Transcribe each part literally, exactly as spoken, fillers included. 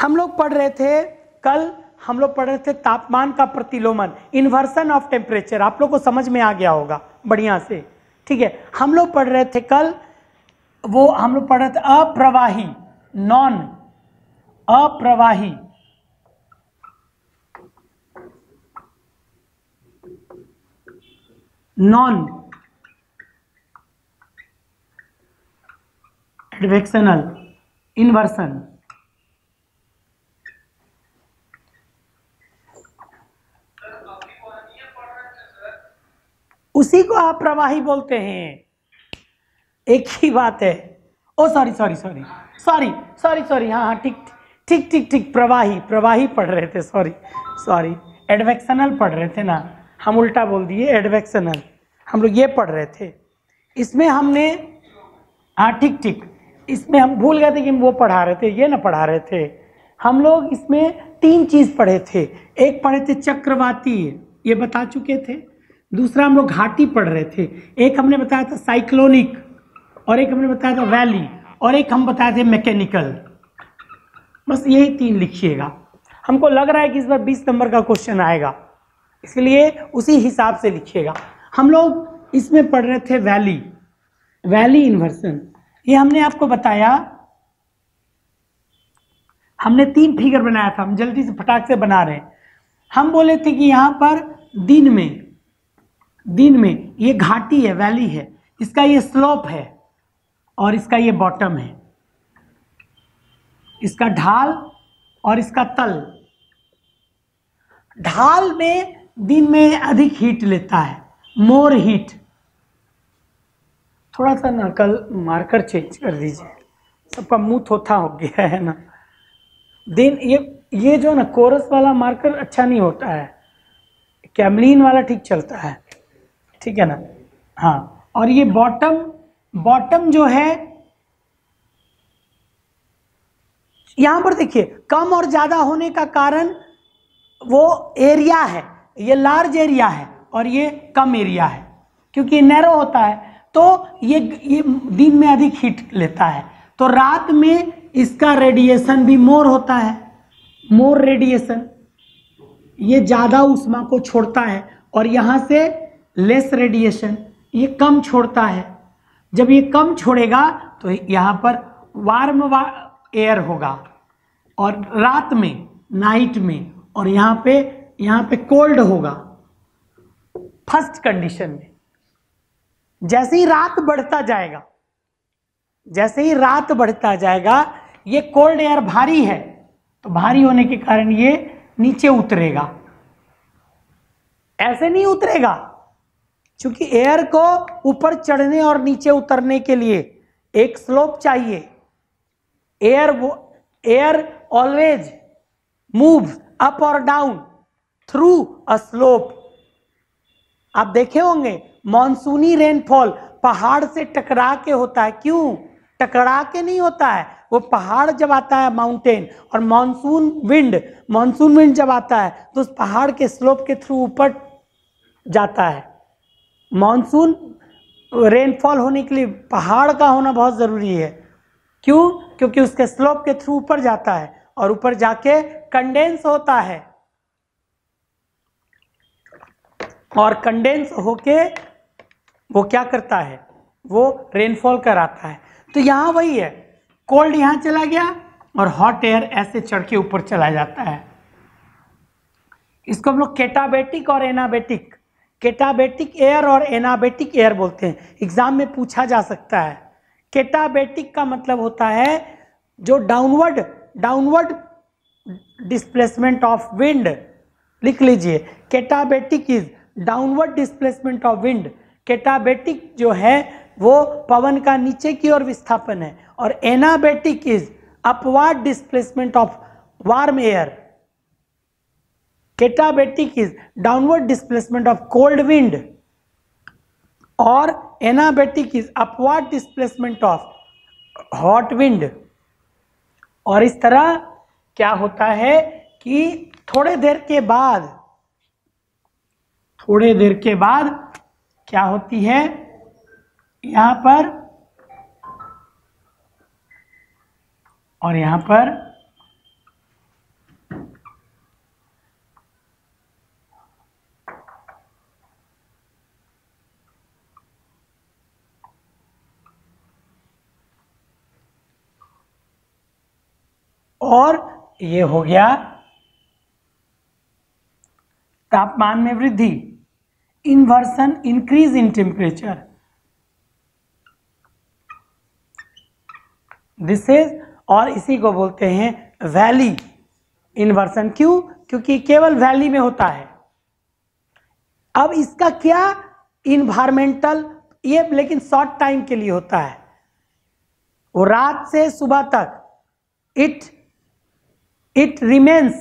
हम लोग पढ़ रहे थे कल, हम लोग पढ़ रहे थे तापमान का प्रतिलोमन, इन्वर्सन ऑफ टेम्परेचर। आप लोग को समझ में आ गया होगा बढ़िया से, ठीक है। हम लोग पढ़ रहे थे कल, वो हम लोग पढ़ रहे थे अप्रवाही, नॉन अप्रवाही, नॉन एडवेक्शनल इन्वर्सन, उसी को आप प्रवाही बोलते हैं, एक ही बात है। Oh sorry sorry sorry sorry sorry sorry हाँ हाँ ठीक ठीक ठीक ठीक प्रवाही, प्रवाही पढ़ रहे थे, सॉरी सॉरी एडवेक्शनल पढ़ रहे थे ना, हम उल्टा बोल दिए, एडवेक्शनल हम लोग ये पढ़ रहे थे। इसमें हमने हाँ ठीक ठीक, इसमें हम भूल गए थे कि हम वो पढ़ा रहे थे, ये ना पढ़ा रहे थे हम लोग। इसमें तीन चीज पढ़े थे, एक पढ़े थे चक्रवाती, ये बता चुके थे। दूसरा हम लोग घाटी पढ़ रहे थे, एक हमने बताया था साइक्लोनिक, और एक हमने बताया था वैली, और एक हम बताए थे मैकेनिकल। बस यही तीन लिखिएगा। हमको लग रहा है कि इस बार बीस नंबर का क्वेश्चन आएगा, इसलिए उसी हिसाब से लिखिएगा। हम लोग इसमें पढ़ रहे थे वैली, वैली इन्वर्सन। ये हमने आपको बताया, हमने तीन फिगर बनाया था, हम जल्दी से फटाक से बना रहे हैं। हम बोले थे कि यहाँ पर दिन में दिन में ये घाटी है, वैली है, इसका ये स्लोप है और इसका ये बॉटम है, इसका ढाल और इसका तल। ढाल में दिन में अधिक हीट लेता है, मोर हीट। थोड़ा सा ना कल मार्कर चेंज कर दीजिए, सबका मुंह थोथा हो गया है ना। दिन ये ये जो ना कोरस वाला मार्कर अच्छा नहीं होता है, कैमलिन वाला ठीक चलता है, ठीक है ना। हाँ, और ये बॉटम, बॉटम जो है यहां पर देखिए, कम और ज्यादा होने का कारण वो एरिया है, ये लार्ज एरिया है और ये कम एरिया है, क्योंकि नैरो होता है तो ये ये दिन में अधिक हीट लेता है, तो रात में इसका रेडिएशन भी मोर होता है, मोर रेडिएशन, ये ज्यादा ऊष्मा को छोड़ता है, और यहां से लेस रेडिएशन, ये कम छोड़ता है। जब ये कम छोड़ेगा तो यहाँ पर वार्म एयर होगा, और रात में, नाइट में, और यहाँ पे यहाँ पे कोल्ड होगा फर्स्ट कंडीशन में। जैसे ही रात बढ़ता जाएगा, जैसे ही रात बढ़ता जाएगा, ये कोल्ड एयर भारी है, तो भारी होने के कारण ये नीचे उतरेगा, ऐसे नहीं उतरेगा, क्योंकि एयर को ऊपर चढ़ने और नीचे उतरने के लिए एक स्लोप चाहिए। एयर वो एयर ऑलवेज मूव्स अप और डाउन थ्रू अ स्लोप। आप देखे होंगे मॉनसूनी रेनफॉल पहाड़ से टकरा के होता है, क्यों टकरा के नहीं होता है, वो पहाड़ जब आता है माउंटेन, और मॉनसून विंड, मॉनसून विंड जब आता है तो उस पहाड़ के स्लोप के थ्रू ऊपर जाता है। मॉनसून रेनफॉल होने के लिए पहाड़ का होना बहुत जरूरी है, क्यों, क्योंकि उसके स्लोप के थ्रू ऊपर जाता है और ऊपर जाके कंडेंस होता है, और कंडेंस होके वो क्या करता है, वो रेनफॉल कराता है। तो यहाँ वही है, कोल्ड यहाँ चला गया और हॉट एयर ऐसे चढ़ के ऊपर चला जाता है। इसको हम लोग केटाबेटिक और एनाबेटिक, केटाबेटिक एयर और एनाबेटिक एयर बोलते हैं, एग्जाम में पूछा जा सकता है। केटाबेटिक का मतलब होता है जो downward downward displacement of wind, लिख लीजिए, katabatic is downward displacement of wind. Katabatic जो है वो पवन का नीचे की ओर विस्थापन है, और anabatic is upward displacement of warm air. Katabatic is downward displacement of cold wind, और anabatic is upward displacement of hot wind. और इस तरह क्या होता है कि थोड़े देर के बाद थोड़े देर के बाद क्या होती है, यहां पर और यहां पर और ये हो गया तापमान में वृद्धि, inversion increase in temperature. This is, और इसी को बोलते हैं वैली इन्वर्सन। क्यों? क्योंकि केवल वैली में होता है। अब इसका क्या इन्वायरमेंटल, ये लेकिन शॉर्ट टाइम के लिए होता है, वो रात से सुबह तक। It it remains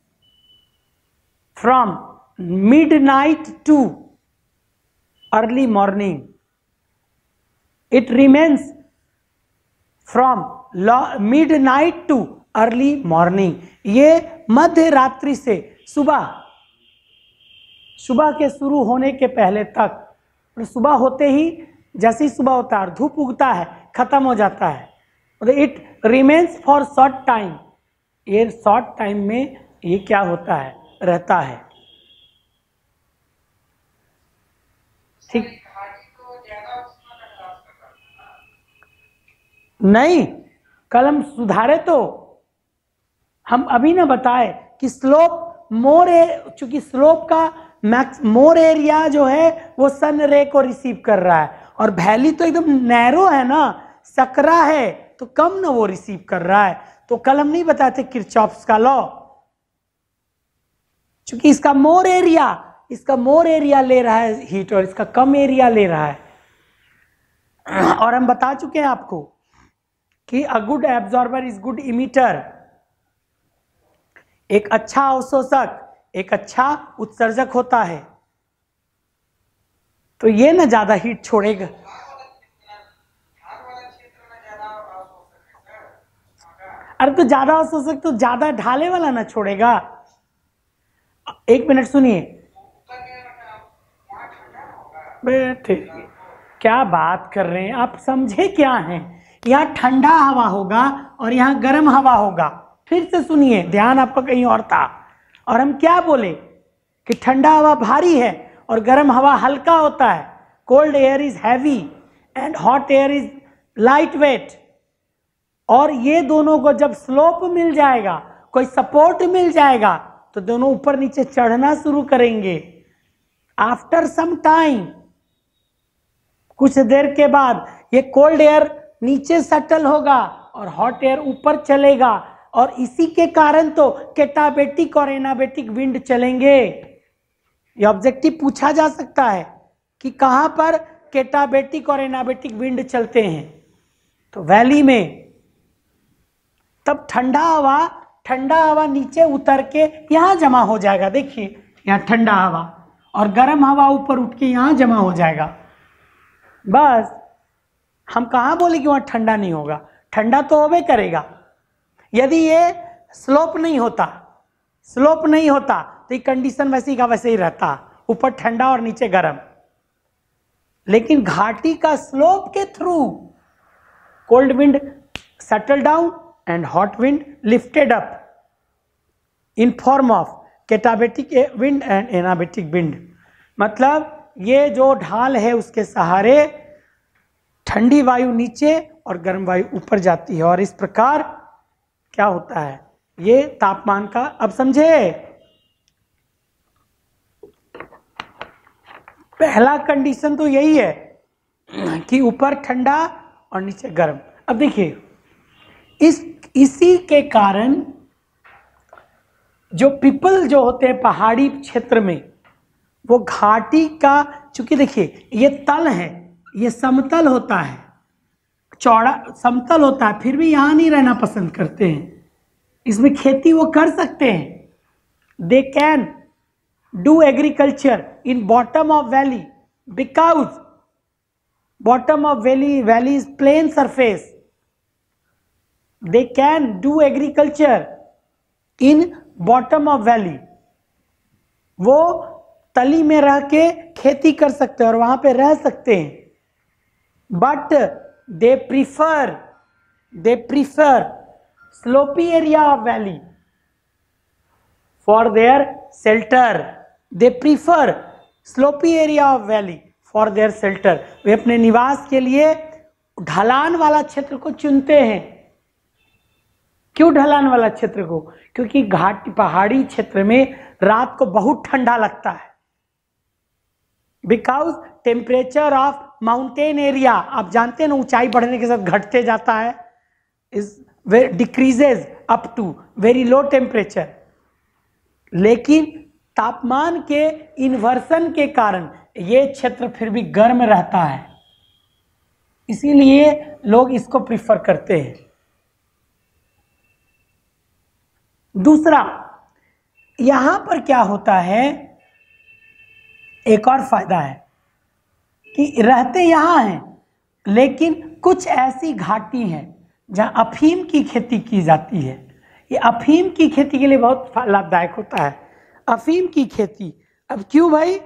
from midnight to early morning. It remains from midnight to early morning. ये मध्य रात्रि से सुबह सुबह के शुरू होने के पहले तक, सुबह होते ही, जैसे ही सुबह होता है धूप उगता है, खत्म हो जाता है। It remains for short time. ये शॉर्ट टाइम में ये क्या होता है, रहता है। ठीक नहीं, कल हम सुधारे तो हम अभी ना बताए कि स्लोप मोर, चूंकि स्लोप का मैक्स मोर एरिया जो है वो सन रे को रिसीव कर रहा है, और वैली तो एकदम नैरो है ना, सकरा है, तो कम ना वो रिसीव कर रहा है। तो कल हम नहीं बताए थे किरचॉफ्स का लॉ, चूंकि इसका मोर एरिया इसका मोर एरिया ले रहा है हीट, और इसका कम एरिया ले रहा है। और हम बता चुके हैं आपको कि a good absorber is good emitter. एक अच्छा अवशोषक एक अच्छा उत्सर्जक होता है। तो ये ना ज्यादा हीट छोड़ेगा। अरे तो ज्यादा अवशोषक तो ज्यादा ढाले वाला ना छोड़ेगा। एक मिनट सुनिए, बैठे क्या बात कर रहे हैं आप, समझे क्या हैं? यहाँ ठंडा हवा होगा और यहाँ गर्म हवा होगा। फिर से सुनिए, ध्यान आपका कहीं और था। और हम क्या बोले कि ठंडा हवा भारी है और गर्म हवा हल्का होता है। Cold air is heavy and hot air is light weight. और ये दोनों को जब स्लोप मिल जाएगा, कोई सपोर्ट मिल जाएगा, तो दोनों ऊपर नीचे चढ़ना शुरू करेंगे। आफ्टर सम टाइम, कुछ देर के बाद ये कोल्ड एयर नीचे सेटल होगा और हॉट एयर ऊपर चलेगा, और इसी के कारण तो कैटाबेटिक और एनाबेटिक विंड चलेंगे। ये ऑब्जेक्टिव पूछा जा सकता है कि कहां पर कैटाबेटिक और एनाबेटिक विंड चलते हैं। तो वैली में तब ठंडा हवा ठंडा हवा नीचे उतर के यहां जमा हो जाएगा। देखिए यहाँ ठंडा हवा, और गर्म हवा ऊपर उठ के यहां जमा हो जाएगा। बस हम कहाँ बोले कि वहां ठंडा नहीं होगा, ठंडा तो होवे करेगा। यदि ये स्लोप नहीं होता स्लोप नहीं होता तो ये कंडीशन वैसे ही का वैसे ही रहता, ऊपर ठंडा और नीचे गर्म। लेकिन घाटी का स्लोप के through cold wind settle down and hot wind lifted up in form of katabatic wind and anabatic wind. मतलब ये जो ढाल है उसके सहारे ठंडी वायु नीचे और गर्म वायु ऊपर जाती है, और इस प्रकार क्या होता है, ये तापमान का। अब समझे? पहला कंडीशन तो यही है कि ऊपर ठंडा और नीचे गर्म। अब देखिए, इस इसी के कारण जो पीपल जो होते हैं पहाड़ी क्षेत्र में, वो घाटी का, चूंकि देखिए ये तल है, ये समतल होता है, चौड़ा समतल होता है, फिर भी यहां नहीं रहना पसंद करते हैं। इसमें खेती वो कर सकते हैं, they can do agriculture in bottom of valley, because bottom of valley valley is plain surface. They can do agriculture in bottom of valley. वो तली में रह के खेती कर सकते हैं और वहां पे रह सकते हैं। But they prefer they prefer slopy area of valley for their shelter. They prefer slopy area of valley for their shelter. वे अपने निवास के लिए ढलान वाला क्षेत्र को चुनते हैं। क्यों ढलान वाला क्षेत्र को? क्योंकि घाटी पहाड़ी क्षेत्र में रात को बहुत ठंडा लगता है। Because temperature of mountain area, आप जानते हैं ना, ऊंचाई बढ़ने के साथ घटते जाता है, is decreases up to very low temperature. लेकिन तापमान के इन्वर्सन के कारण ये क्षेत्र फिर भी गर्म रहता है, इसीलिए लोग इसको प्रिफर करते हैं। दूसरा, यहां पर क्या होता है, एक और फायदा है कि रहते यहां हैं लेकिन कुछ ऐसी घाटी हैं जहां अफीम की खेती की जाती है। ये अफीम की खेती के लिए बहुत लाभदायक होता है, अफीम की खेती। अब क्यों भाई?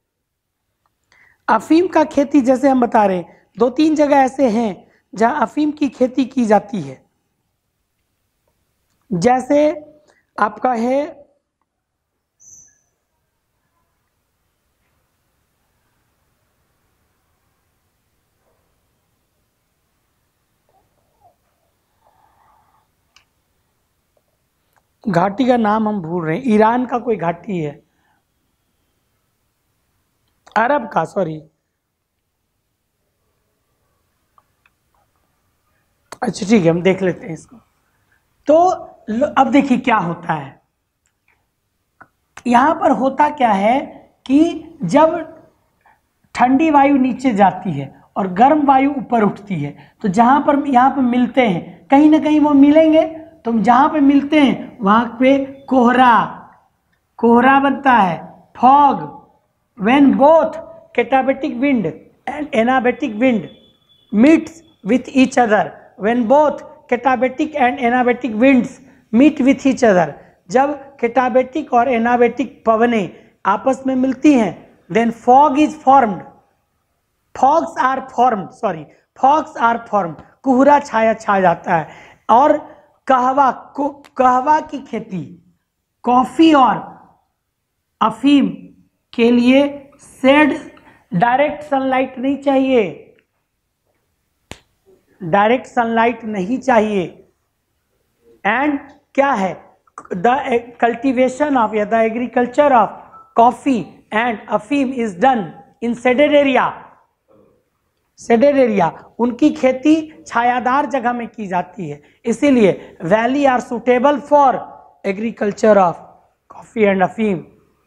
अफीम का खेती जैसे हम बता रहे हैं, दो तीन जगह ऐसे हैं जहां अफीम की खेती की जाती है। जैसे आपका है घाटी का नाम हम भूल रहे हैं, ईरान का कोई घाटी है, अरब का, सॉरी, अच्छा ठीक है, हम देख लेते हैं इसको। तो अब देखिए क्या होता है, यहां पर होता क्या है कि जब ठंडी वायु नीचे जाती है और गर्म वायु ऊपर उठती है, तो जहां पर यहां पर मिलते हैं, कहीं ना कहीं वो मिलेंगे, तो जहां पे मिलते हैं वहां पे कोहरा कोहरा बनता है, fog. When both katabatic wind and anabatic wind meets with each other, when both katabatic and anabatic winds meet with each other, जब कैटाबेटिक और एनाबेटिक पवनें आपस में मिलती हैं, then fog is formed, fogs are formed, sorry fogs are formed, कोहरा छाया छा जाता है। और कहवा को कहवा की खेती, कॉफी और अफीम के लिए शेड, डायरेक्ट सनलाइट नहीं चाहिए, डायरेक्ट सनलाइट नहीं चाहिए। एंड क्या है, द कल्टीवेशन ऑफ या the agriculture of coffee and अफीम is done in shaded area, shaded area, उनकी खेती छायादार जगह में की जाती है, इसीलिए valley are suitable for agriculture of coffee and अफीम।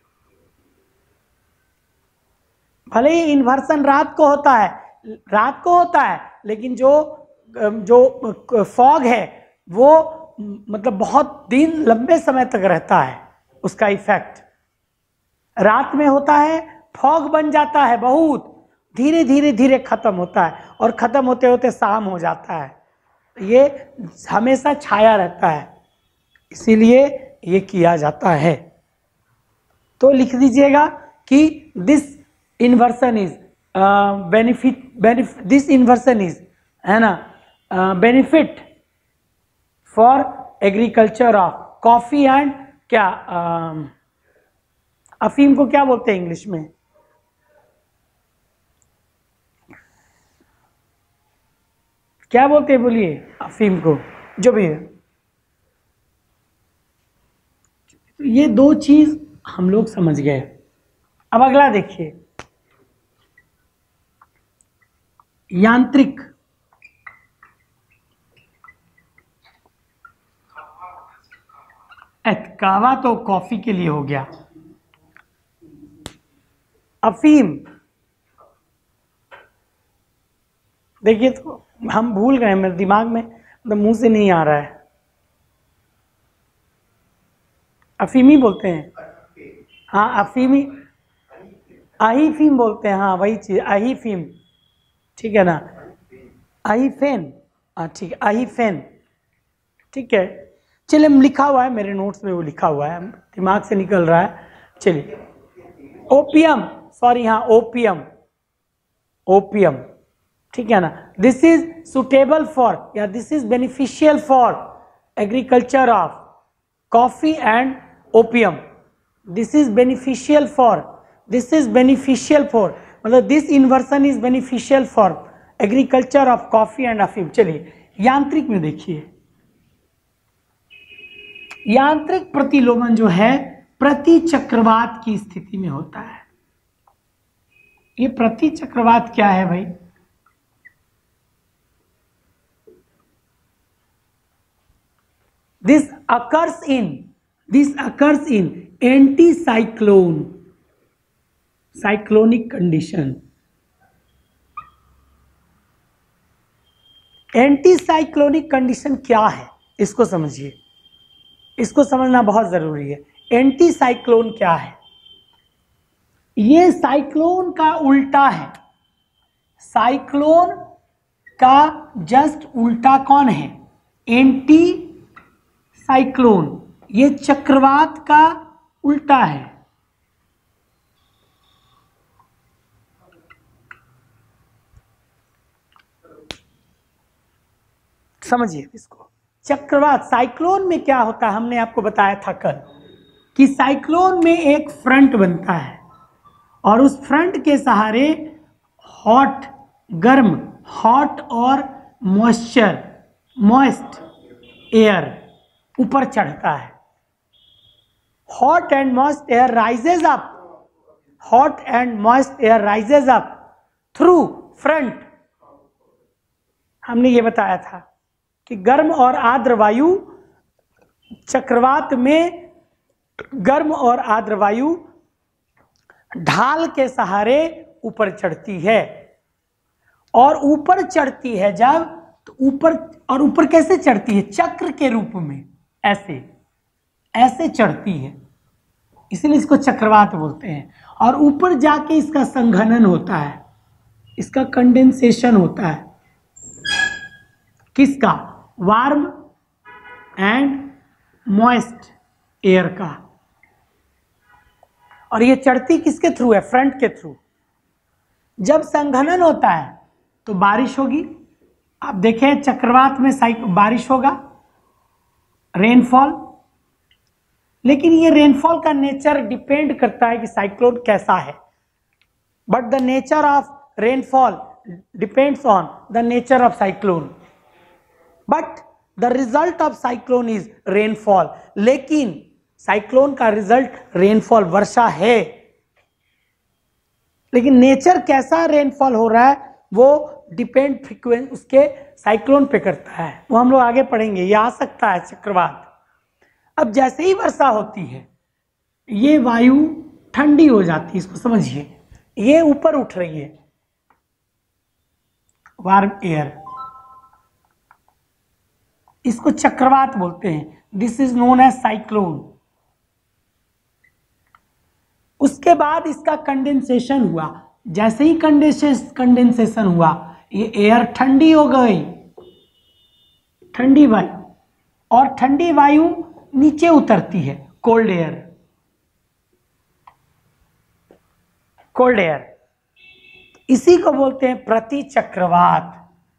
भले ही इन्वर्सन रात को होता है, रात को होता है, लेकिन जो जो फॉग है वो मतलब बहुत दिन लंबे समय तक रहता है, उसका इफेक्ट रात में होता है, फॉग बन जाता है, बहुत धीरे धीरे धीरे खत्म होता है और खत्म होते होते शाम हो जाता है, ये हमेशा छाया रहता है, इसीलिए ये किया जाता है। तो लिख दीजिएगा कि this inversion is benefit benefit this inversion is, है ना, benefit for agriculture of coffee and क्या uh, अफीम को क्या बोलते हैं इंग्लिश में? क्या बोलते हैं बोलिए, अफीम को, जो भी है। ये दो चीज हम लोग समझ गए। अब अगला देखिए, यांत्रिक, कहवा तो कॉफी के लिए हो गया, अफीम देखिए, तो हम भूल गए, मेरे दिमाग में मतलब मुंह से नहीं आ रहा है, अफीमी बोलते हैं, हाँ अफीमी, अहीफीम बोलते हैं, हाँ वही चीज, अहीफीम, ठीक है ना, अहीफेन, हाँ ठीक है, अहीफेन, ठीक है। चलिए, लिखा हुआ है मेरे नोट्स में, वो लिखा हुआ है, दिमाग से निकल रहा है। चलिए, ओपियम, सॉरी, हाँ ओपियम, ओपियम, ठीक है ना, दिस इज सुटेबल फॉर या this is beneficial for agriculture of coffee and opium, this is beneficial for, this is beneficial for, मतलब this inversion is beneficial for agriculture of coffee and अफीम। चलिए, यांत्रिक में देखिए, यांत्रिक प्रतिलोमन जो है प्रति चक्रवात की स्थिति में होता है। ये प्रति चक्रवात क्या है भाई? This occurs in this occurs in anti cyclone cyclonic condition. Anti cyclonic condition क्या है इसको समझिए, इसको समझना बहुत जरूरी है। एंटी साइक्लोन क्या है? ये साइक्लोन का उल्टा है। साइक्लोन का जस्ट उल्टा कौन है? Anti cyclone. ये चक्रवात का उल्टा है। समझिए इसको। चक्रवात साइक्लोन में क्या होता है, हमने आपको बताया था कल कि साइक्लोन में एक फ्रंट बनता है और उस फ्रंट के सहारे हॉट गर्म हॉट और मॉइस्चर मॉइस्ट एयर ऊपर चढ़ता है। Hot and moist air rises up hot and moist air rises up through front. हमने ये बताया था कि गर्म और आर्द्र वायु चक्रवात में गर्म और आर्द्र वायु ढाल के सहारे ऊपर चढ़ती है और ऊपर चढ़ती है जब तो ऊपर और ऊपर कैसे चढ़ती है? चक्र के रूप में, ऐसे ऐसे चढ़ती है, इसलिए इसको चक्रवात बोलते हैं। और ऊपर जाके इसका संघनन होता है, इसका कंडेंसेशन होता है। किसका? वार्म एंड मॉइस्ट एयर का। और ये चढ़ती किसके थ्रू है? फ्रंट के थ्रू। जब संघनन होता है तो बारिश होगी। आप देखें चक्रवात में साइक बारिश होगा, रेनफॉल। लेकिन ये रेनफॉल का नेचर डिपेंड करता है कि साइक्लोन कैसा है। But the nature of rainfall depends on the nature of cyclone. But the result of cyclone is rainfall. लेकिन साइक्लोन का रिजल्ट रेनफॉल, वर्षा है। लेकिन नेचर कैसा रेनफॉल हो रहा है वो डिपेंड फ्रीक्वेंस उसके साइक्लोन पे करता है। वो हम लोग आगे पढ़ेंगे। ये आ सकता है चक्रवात। अब जैसे ही वर्षा होती है ये वायु ठंडी हो जाती है। इसको समझिए, ये ऊपर उठ रही है, वार्म एयर, इसको चक्रवात बोलते हैं। This is known as cyclone. उसके बाद इसका कंडेंसेशन हुआ। जैसे ही कंडेंसेशन कंडेंसेशन हुआ ये एयर ठंडी हो गई, ठंडी वायु, और ठंडी वायु नीचे उतरती है, कोल्ड एयर। कोल्ड एयर इसी को बोलते हैं प्रति चक्रवात,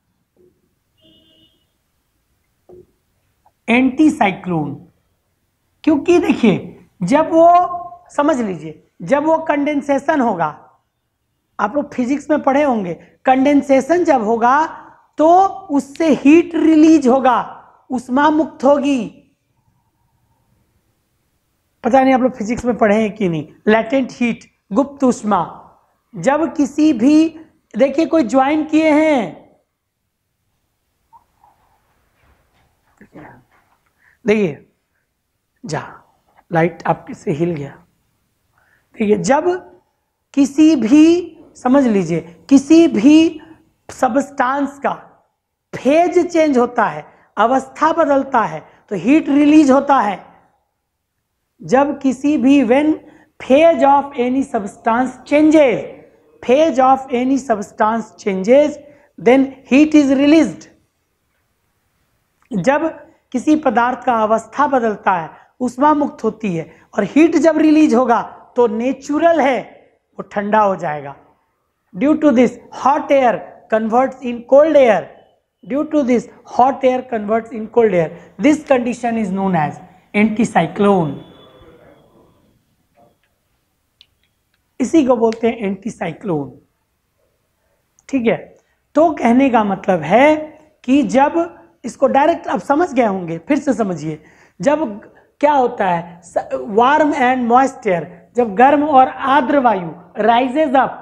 एंटी साइक्लोन। क्योंकि देखिए जब वो, समझ लीजिए, जब वो कंडेंसेशन होगा, आप लोग फिजिक्स में पढ़े होंगे, कंडेंसेशन जब होगा तो उससे हीट रिलीज होगा, उष्मा मुक्त होगी। पता नहीं आप लोग फिजिक्स में पढ़े हैं कि नहीं। लैटेंट हीट, गुप्त उष्मा। जब किसी भी, देखिए कोई ज्वाइन किए हैं, देखिए जा लाइट आपके से हिल गया। देखिए जब किसी भी, समझ लीजिए, किसी भी सबस्टांस का फेज चेंज होता है, अवस्था बदलता है, तो हीट रिलीज होता है। जब किसी भी, when phase of any substance changes phase of any substance changes then heat is released. जब किसी पदार्थ का अवस्था बदलता है, उष्मा मुक्त होती है, और हीट जब रिलीज होगा तो नेचुरल है वो ठंडा हो जाएगा। Due to this hot air converts in cold air. Due to this hot air converts in cold air. This condition is known as anti cyclone. इसी को बोलते हैं एंटी साइक्लोन। ठीक है, तो कहने का मतलब है कि जब इसको डायरेक्ट, अब समझ गए होंगे, फिर से समझिए। जब क्या होता है, वार्म एंड मॉइस्ट एयर, जब गर्म और आर्द्र वायु rises up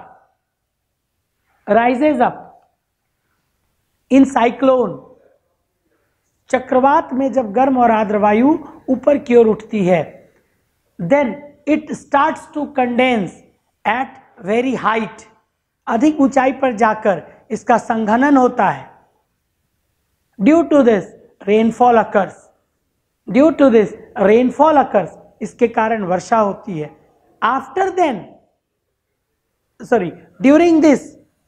rises up in cyclone, चक्रवात में जब गर्म और आर्द्र वायु ऊपर की ओर उठती है, then it starts to condense at very height, अधिक ऊंचाई पर जाकर इसका संघनन होता है। Due to this rainfall occurs, due to this rainfall occurs, इसके कारण वर्षा होती है। After then sorry during this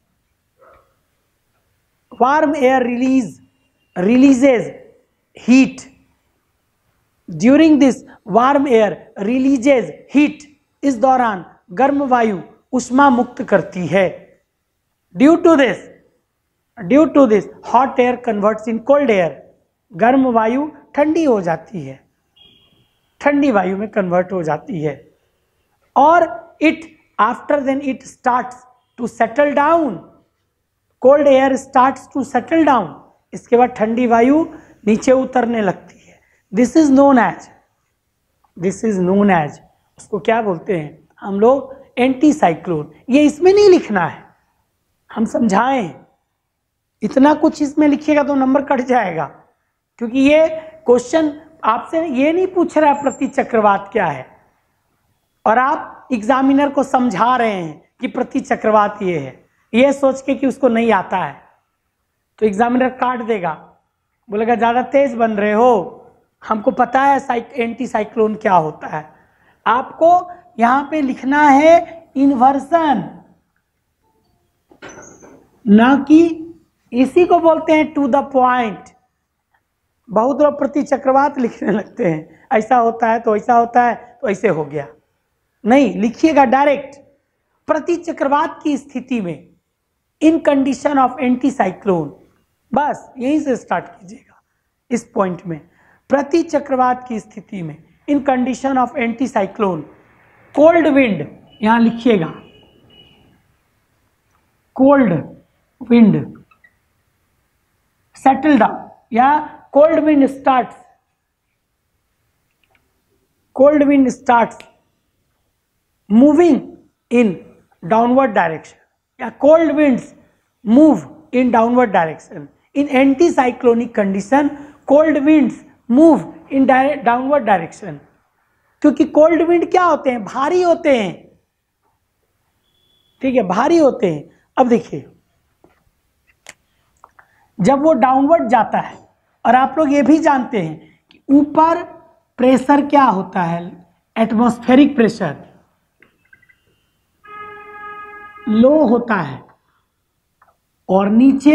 warm air release releases heat, during this warm air releases heat, इस दौरान गर्म वायु उष्मा मुक्त करती है। Due to this due to this hot air converts in cold air, गर्म वायु ठंडी हो जाती है, ठंडी वायु में कन्वर्ट हो जाती है। और it after then it starts to settle down, cold air starts to settle down, इसके बाद ठंडी वायु नीचे उतरने लगती है। This is known as this is known as उसको क्या बोलते हैं हम लोग, एंटी साइक्लोन। ये इसमें नहीं लिखना है, हम समझाएं, इतना कुछ इसमें लिखिएगा तो नंबर कट जाएगा, क्योंकि ये क्वेश्चन आपसे ये नहीं पूछ रहा है प्रति चक्रवात क्या है, और आप एग्जामिनर को समझा रहे हैं कि प्रति चक्रवात ये है, ये सोच के कि उसको नहीं आता है तो एग्जामिनर काट देगा, बोलेगा ज़्यादा तेज बन रहे हो, हमको पता है साइक एंटी साइक्लोन क्या होता है। आपको यहाँ पे लिखना है इन्वर्सन, ना कि इसी को बोलते हैं टू द पॉइंट। बहुत लोग प्रति चक्रवात लिखने लगते हैं, ऐसा होता है तो ऐसा होता है तो ऐसे हो गया, नहीं लिखिएगा डायरेक्ट प्रति चक्रवात की स्थिति में, in condition of anti cyclone, बस यहीं से स्टार्ट कीजिएगा इस पॉइंट में। प्रति चक्रवात की स्थिति में in condition of anti cyclone, cold wind यहां लिखिएगा, कोल्ड विंड सेटल डाउन, या cold wind starts cold wind starts moving in downward direction, या cold winds move in downward direction. In anti cyclonic condition cold winds move in downward direction, क्योंकि cold wind क्या होते हैं, भारी होते हैं, ठीक है, भारी होते हैं। अब देखिए जब वो डाउनवर्ड जाता है, और आप लोग ये भी जानते हैं कि ऊपर प्रेशर क्या होता है, एटमॉस्फेरिक प्रेशर लो होता है, और नीचे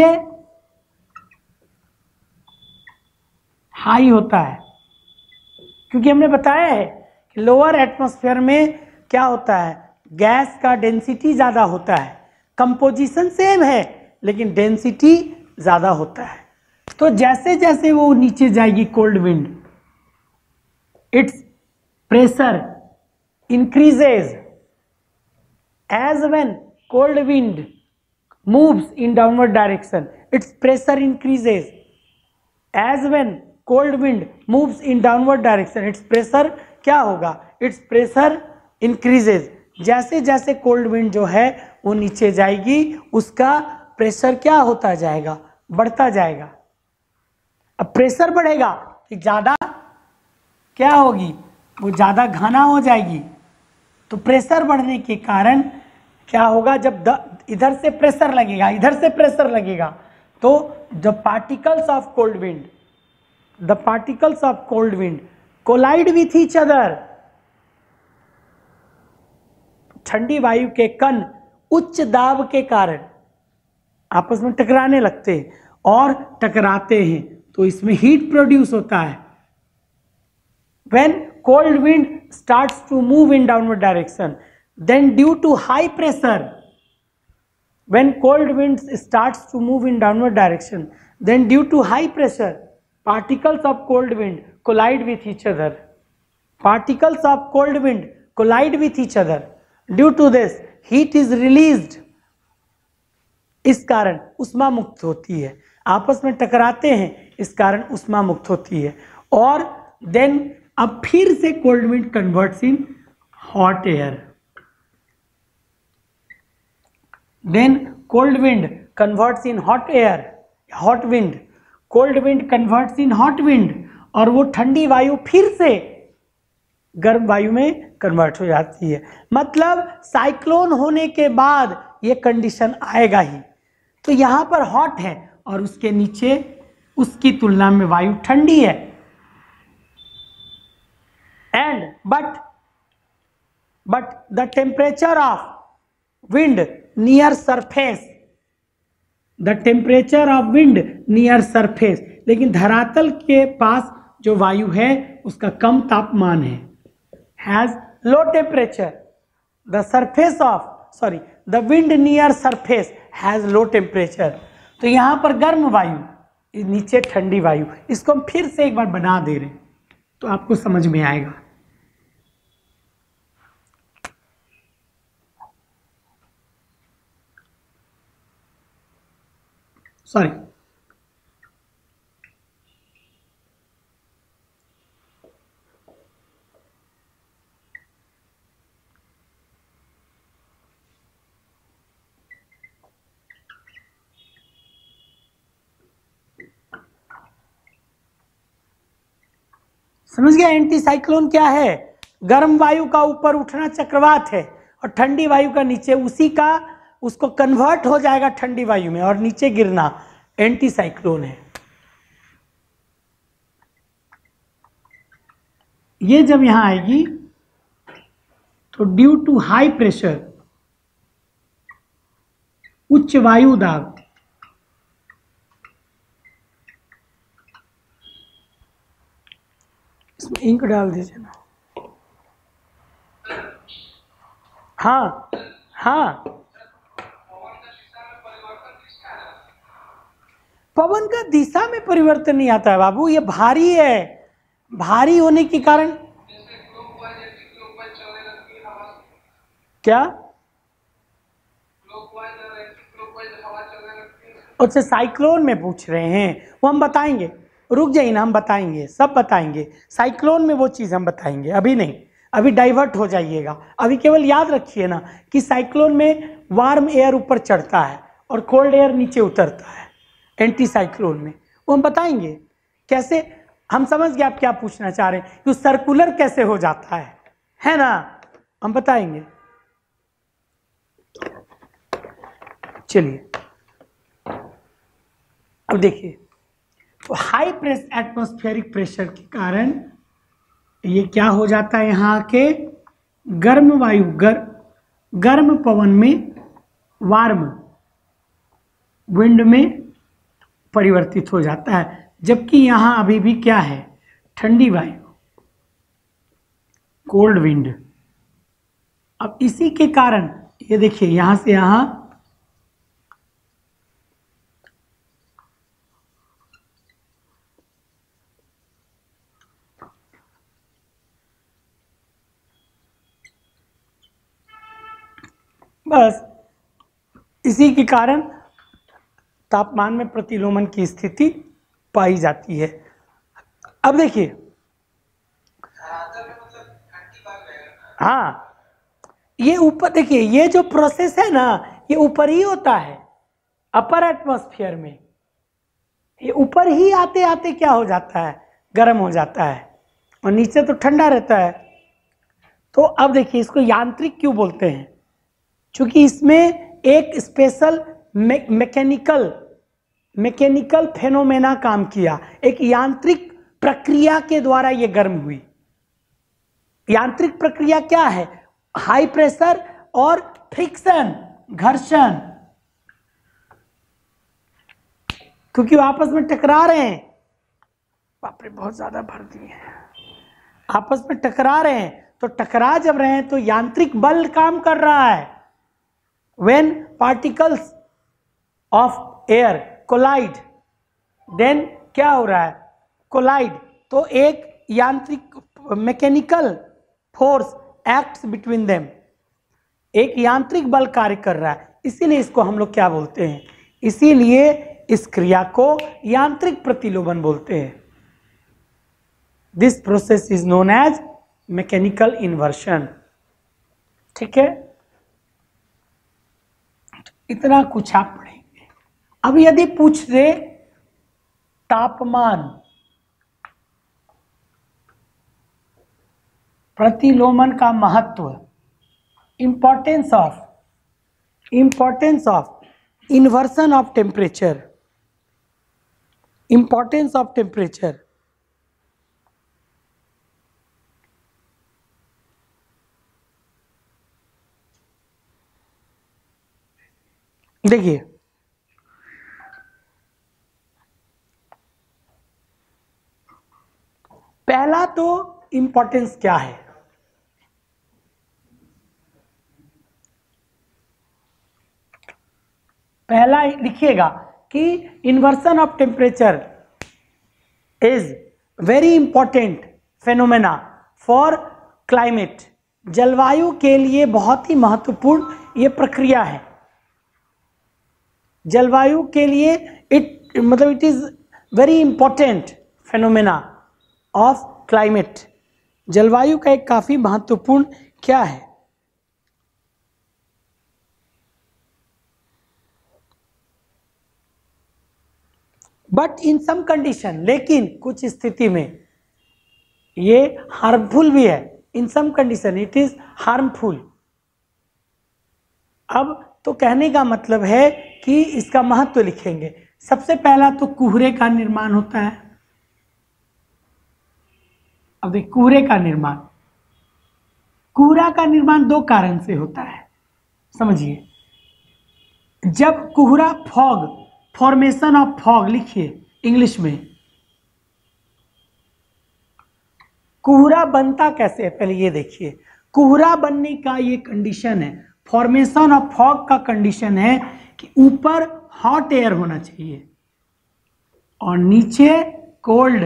हाई होता है, क्योंकि हमने बताया है कि लोअर एटमॉस्फेयर में क्या होता है, गैस का डेंसिटी ज़्यादा होता है, कंपोजिशन सेम है लेकिन डेंसिटी ज़्यादा होता है। तो जैसे जैसे वो नीचे जाएगी cold wind, its pressure increases, as when cold wind moves in downward direction, its pressure increases. As when cold wind moves in downward direction, its pressure क्या होगा, its pressure increases. जैसे जैसे cold wind जो है वो नीचे जाएगी, उसका प्रेशर क्या होता जाएगा, बढ़ता जाएगा। अब प्रेशर बढ़ेगा तो ज़्यादा क्या होगी, वो ज़्यादा घना हो जाएगी। तो प्रेशर बढ़ने के कारण क्या होगा, जब इधर से प्रेशर लगेगा, इधर से प्रेशर लगेगा, तो the particles of cold wind the particles of cold wind collide with each other, ठंडी वायु के कण उच्च दाब के कारण आपस में टकराने लगते हैं, और टकराते हैं तो इसमें हीट प्रोड्यूस होता है। When cold wind starts to move in downward direction, then due to high pressure, when cold wind starts to move in downward direction, then due to high pressure, particles of cold wind collide with each other. Particles of cold wind collide with each other. Due to this, heat is released. इस कारण उष्मा मुक्त होती है, आपस में टकराते हैं, इस कारण उष्मा मुक्त होती है। और then अब फिर से cold wind converts in hot air, then cold wind converts in hot air, hot wind, cold wind converts in hot wind, और वो ठंडी वायु फिर से गर्म वायु में कन्वर्ट हो जाती है। मतलब साइक्लोन होने के बाद ये कंडीशन आएगा ही। तो यहाँ पर हॉट है और उसके नीचे उसकी तुलना में वायु ठंडी है, and but but the temperature of wind near surface, the temperature of wind near surface, लेकिन धरातल के पास जो वायु है उसका कम तापमान है, has low temperature, the surface of sorry the wind near surface has low temperature. तो यहां पर गर्म वायु, नीचे ठंडी वायु, इसको हम फिर से एक बार बना दे रहे हैं तो आपको समझ में आएगा। सॉरी समझ गया एंटी साइक्लोन क्या है? गर्म वायु का ऊपर उठना चक्रवात है और ठंडी वायु का नीचे, उसी का उसको कन्वर्ट हो जाएगा ठंडी वायु में और नीचे गिरना एंटी साइक्लोन है। ये जब यहां आएगी तो ड्यू टू हाई प्रेशर, उच्च वायु दाब, इसमें इंक डाल दीजिए ना। हाँ हाँ, पवन का दिशा में परिवर्तन नहीं आता है बाबू, ये भारी है, भारी होने के कारण क्या, अच्छा साइक्लोन में पूछ रहे हैं, वो हम बताएंगे, रुक जाइए ना, हम बताएंगे, सब बताएंगे, साइक्लोन में वो चीज़ हम बताएंगे, अभी नहीं, अभी डाइवर्ट हो जाइएगा। अभी केवल याद रखिए ना कि साइक्लोन में वार्म एयर ऊपर चढ़ता है और कोल्ड एयर नीचे उतरता है एंटी साइक्लोन में, वो हम बताएंगे कैसे। हम समझ गए आप क्या पूछना चाह रहे हैं कि सर्कुलर कैसे हो जाता है, है ना, हम बताएंगे। चलिए अब देखिए, तो हाई प्रेस एटमॉस्फेरिक प्रेशर के कारण ये क्या हो जाता है, यहाँ के गर्म वायु गर, गर्म पवन में वार्म विंड में परिवर्तित हो जाता है, जबकि यहाँ अभी भी क्या है, ठंडी वायु, कोल्ड विंड। अब इसी के कारण ये देखिए यहाँ से यहाँ बस इसी के कारण तापमान में प्रतिलोमन की स्थिति पाई जाती है। अब देखिए, हाँ ये ऊपर देखिए, ये जो प्रोसेस है ना ये ऊपर ही होता है, अपर एटमॉस्फेयर में, ये ऊपर ही आते आते क्या हो जाता है, गर्म हो जाता है और नीचे तो ठंडा रहता है। तो अब देखिए, इसको यांत्रिक क्यों बोलते हैं, क्योंकि इसमें एक स्पेशल मे, मैकेनिकल मैकेनिकल फेनोमेना काम किया, एक यांत्रिक प्रक्रिया के द्वारा ये गर्म हुई। यांत्रिक प्रक्रिया क्या है, हाई प्रेशर और फ्रिक्शन, घर्षण, क्योंकि वो आपस में टकरा रहे हैं, बाप रे बहुत ज्यादा भर दिए, आपस में टकरा रहे हैं, तो टकरा जब रहे हैं तो यांत्रिक बल काम कर रहा है। When particles of air collide, then क्या हो रहा है, collide, तो एक यांत्रिक mechanical force acts between them, एक यांत्रिक बल कार्य कर रहा है, इसीलिए इसको हम लोग क्या बोलते हैं, इसीलिए इस क्रिया को यांत्रिक प्रतिलोमन बोलते हैं। This process is known as mechanical inversion. ठीक है, इतना कुछ आप पढ़ेंगे। अब यदि पूछ दे तापमान, प्रतिलोमन का महत्व, importance of importance of inversion of temperature, importance of temperature, देखिए पहला तो इंपॉर्टेंस क्या है, पहला लिखिएगा कि inversion of temperature is very important phenomena for climate. जलवायु के लिए बहुत ही महत्वपूर्ण ये प्रक्रिया है। जलवायु के लिए इट मतलब it is very important phenomena of climate. जलवायु का एक काफी महत्वपूर्ण क्या है, बट इन सम कंडीशन, लेकिन कुछ स्थिति में ये हार्मफुल भी है। In some condition it is harmful. अब तो कहने का मतलब है कि इसका महत्व लिखेंगे। सबसे पहला तो कोहरे का निर्माण होता है। अब देखिए कोहरे का निर्माण, कोहरा का निर्माण दो कारण से होता है, समझिए। जब कोहरा, फॉग, फॉर्मेशन ऑफ फॉग लिखिए इंग्लिश में। कोहरा बनता कैसे है पहले ये देखिए। कोहरा बनने का ये कंडीशन है, फॉर्मेशन ऑफ फॉग का कंडीशन है कि ऊपर हॉट एयर होना चाहिए और नीचे कोल्ड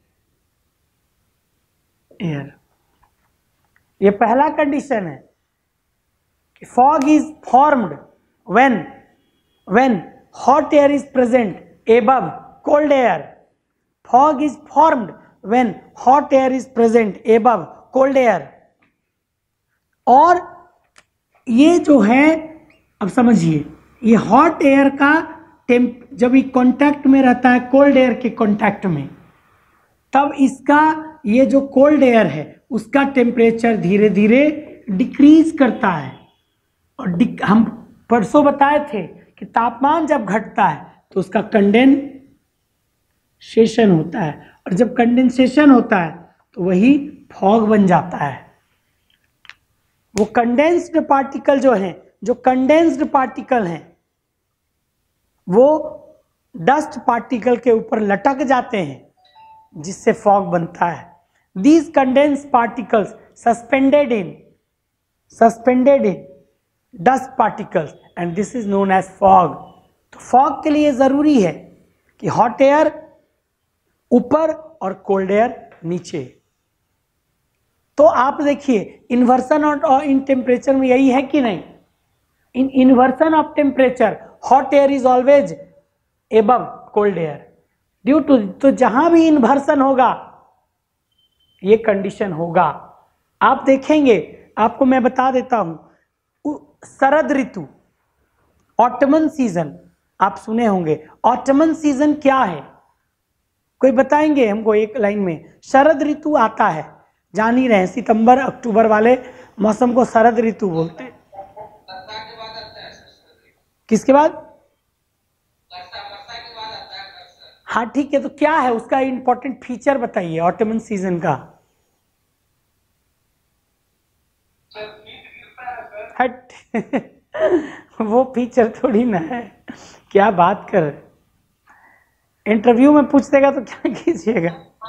एयर। ये पहला कंडीशन है कि fog is formed when when hot air is present above cold air. Fog is formed when hot air is present above cold air. और ये जो है, अब समझिए, ये हॉट एयर का टेम्प जब ये कांटेक्ट में रहता है कोल्ड एयर के कांटेक्ट में, तब इसका ये जो कोल्ड एयर है उसका टेम्परेचर धीरे धीरे डिक्रीज करता है। और हम परसों बताए थे कि तापमान जब घटता है तो उसका कंडेंसेशन होता है, और जब कंडेंसेशन होता है तो वही फॉग बन जाता है। वो कंडेंस्ड पार्टिकल जो हैं, जो कंडेंस्ड पार्टिकल हैं, वो डस्ट पार्टिकल के ऊपर लटक जाते हैं, जिससे फॉग बनता है। These condensed particles suspended in suspended in dust particles and this is known as fog. तो फॉग के लिए जरूरी है कि हॉट एयर ऊपर और कोल्ड एयर नीचे। तो आप देखिए इन्वर्सन और इन टेम्परेचर में यही है कि नहीं। In inversion of temperature hot air is always above cold air due to, तो जहां भी इन्वर्सन होगा ये कंडीशन होगा। आप देखेंगे, आपको मैं बता देता हूं, शरद ऋतु, ऑटमन सीजन आप सुने होंगे। ऑटमन सीजन क्या है, कोई बताएंगे हमको एक लाइन में? शरद ऋतु आता है, जान ही रहे हैं, सितंबर अक्टूबर वाले मौसम को शरद ऋतु बोलते हैं। किसके बाद? हाँ ठीक है, तो क्या है उसका इंपॉर्टेंट फीचर बताइए ऑटमन सीजन का। हट वो फीचर थोड़ी ना है, क्या बात कर रहे। इंटरव्यू में पूछ देगा तो क्या कीजिएगा।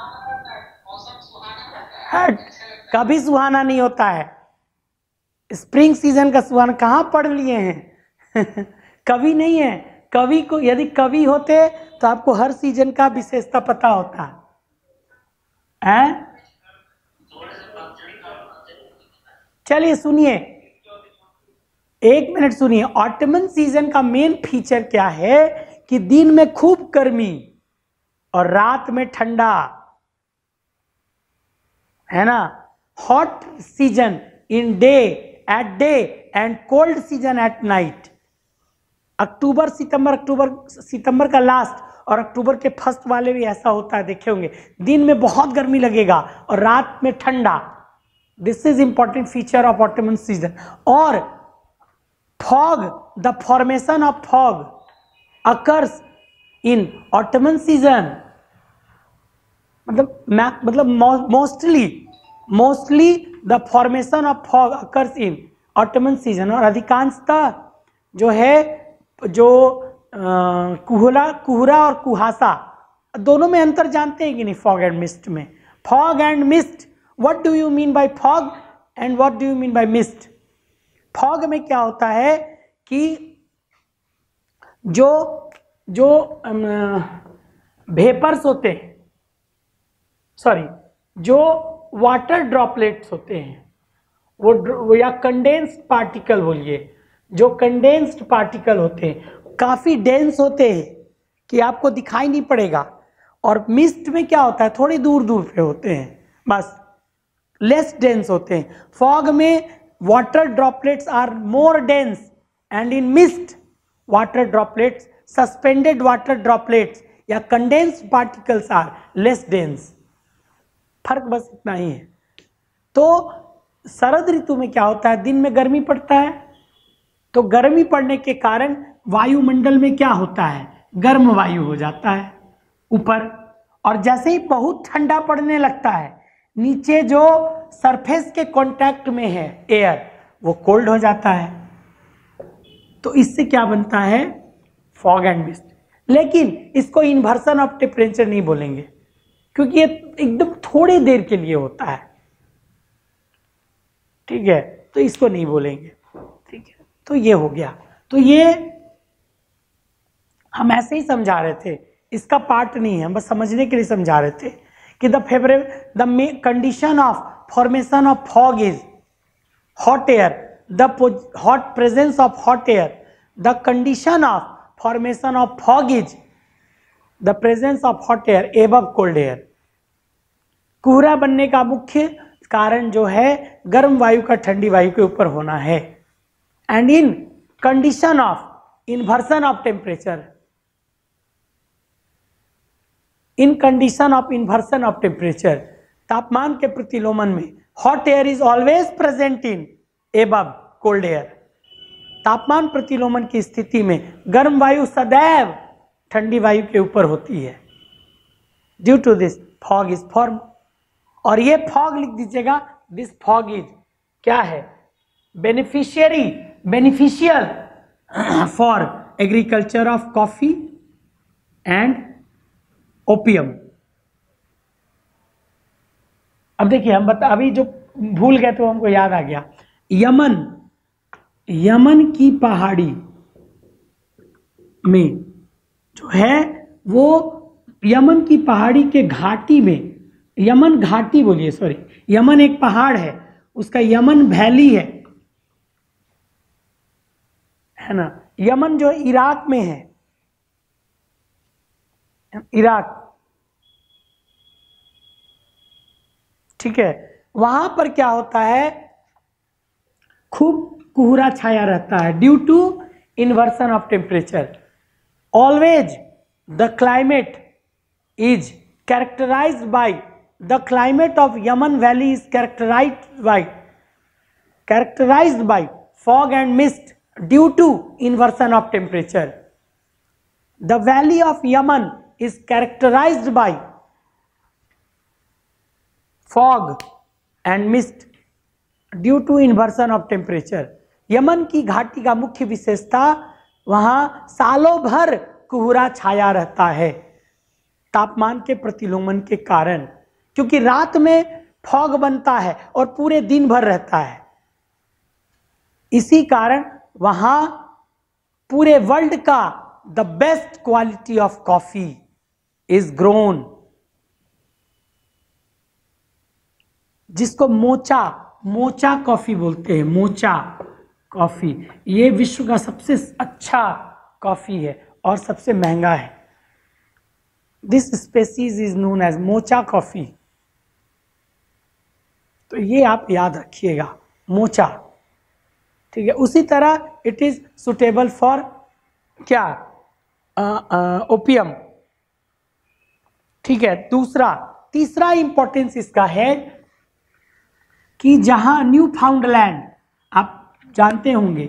हट, कभी सुहाना नहीं होता है। स्प्रिंग सीजन का सुहाना कहाँ पढ़ लिए हैं कवि नहीं है। कवि को, यदि कवि होते तो आपको हर सीजन का विशेषता पता होता है। चलिए सुनिए, एक मिनट सुनिए। ऑटमन सीजन का मेन फीचर क्या है कि दिन में खूब गर्मी और रात में ठंडा। है ना, hot season in day at day and cold season at night. अक्टूबर सितंबर, अक्टूबर सितंबर का लास्ट और अक्टूबर के फर्स्ट वाले भी ऐसा होता है, देखे होंगे, दिन में बहुत गर्मी लगेगा और रात में ठंडा। This is important feature of autumn season. और fog, the formation of fog occurs in autumn season, मतलब मतलब mostly mostly the formation of fog occurs in autumn season. और अधिकांशतः जो है, जो कुहरा कुहरा और कुहासा, दोनों में अंतर जानते हैं कि नहीं फॉग एंड मिस्ट में? Fog and mist, what do you mean by fog and what do you mean by mist? Fog में क्या होता है कि जो जो वेपर्स होते हैं, सॉरी जो वाटर ड्रॉपलेट्स होते हैं, वो, वो या कंडेंस्ड पार्टिकल बोलिए, जो कंडेंस्ड पार्टिकल होते हैं काफी डेंस होते हैं कि आपको दिखाई नहीं पड़ेगा। और मिस्ट में क्या होता है, थोड़ी दूर दूर पे होते हैं, बस लेस डेंस होते हैं। फॉग में water droplets are more dense and in mist water droplets, suspended water droplets या condensed particles are less dense. फर्क बस इतना ही है। तो शरद ऋतु में क्या होता है, दिन में गर्मी पड़ता है, तो गर्मी पड़ने के कारण वायुमंडल में क्या होता है, गर्म वायु हो जाता है ऊपर, और जैसे ही बहुत ठंडा पड़ने लगता है, नीचे जो सरफेस के कांटेक्ट में है एयर, वो कोल्ड हो जाता है। तो इससे क्या बनता है, फॉग एंड मिस्ट। लेकिन इसको इन्वर्सन ऑफ टेम्परेचर नहीं बोलेंगे, क्योंकि ये एकदम थोड़ी देर के लिए होता है, ठीक है, तो इसको नहीं बोलेंगे, ठीक है। तो ये हो गया। तो ये हम ऐसे ही समझा रहे थे, इसका पार्ट नहीं है, हम बस समझने के लिए समझा रहे थे कि the favourable the condition of formation of fog is hot air, the hot presence of hot air, the condition of formation of fog is the presence of hot air above cold air. कोहरा बनने का मुख्य कारण जो है गर्म वायु का ठंडी वायु के ऊपर होना है। And in condition of inversion of temperature, in condition of inversion of temperature, तापमान के प्रतिलोमन में hot air is always present in above cold air. तापमान प्रतिलोमन की स्थिति में गर्म वायु सदैव ठंडी वायु के ऊपर होती है। Due to this fog is form. और ये फॉग लिख दीजिएगा, दिस फॉग इज क्या है, beneficiary beneficial for agriculture of coffee and opium. अब देखिए, हम बता अभी जो भूल गए तो हमको याद आ गया, यमन यमन की पहाड़ी में जो है, वो यमन की पहाड़ी के घाटी में, यमन घाटी बोलिए, सॉरी, यमन एक पहाड़ है, उसका यमन वैली है है ना। यमन जो इराक में है, इराक, ठीक है, वहां पर क्या होता है, खूब कोहरा छाया रहता है due to inversion of temperature. Always the climate is characterized by the climate of Yemen valley is characterized by characterized by fog and mist due to inversion of temperature. The valley of Yemen is characterized by fog and mist due to inversion of temperature। Yemen की घाटी का मुख्य विशेषता, वहां सालों भर कोहरा छाया रहता है तापमान के प्रतिलोमन के कारण, क्योंकि रात में फॉग बनता है और पूरे दिन भर रहता है। इसी कारण वहां पूरे वर्ल्ड का the best quality of coffee is grown, जिसको मोचा मोचा कॉफी बोलते हैं। मोचा कॉफी ये विश्व का सबसे अच्छा कॉफी है और सबसे महंगा है। This species is known as mocha coffee. तो ये आप याद रखिएगा, मोचा, ठीक है। उसी तरह इट इज सुटेबल फॉर क्या, ओपियम, ठीक है। दूसरा, तीसरा इंपॉर्टेंस इसका है कि जहां न्यू फाउंडलैंड, आप जानते होंगे,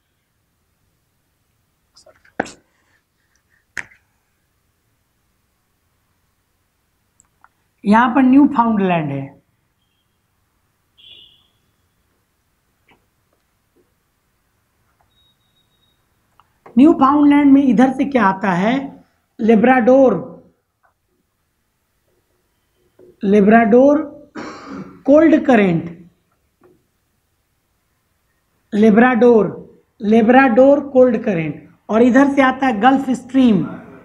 यहां पर न्यू फाउंडलैंड है, न्यू फाउंडलैंड में इधर से क्या आता है, Labrador, Labrador cold current, Labrador, Labrador cold current, और इधर से आता है गल्फ स्ट्रीम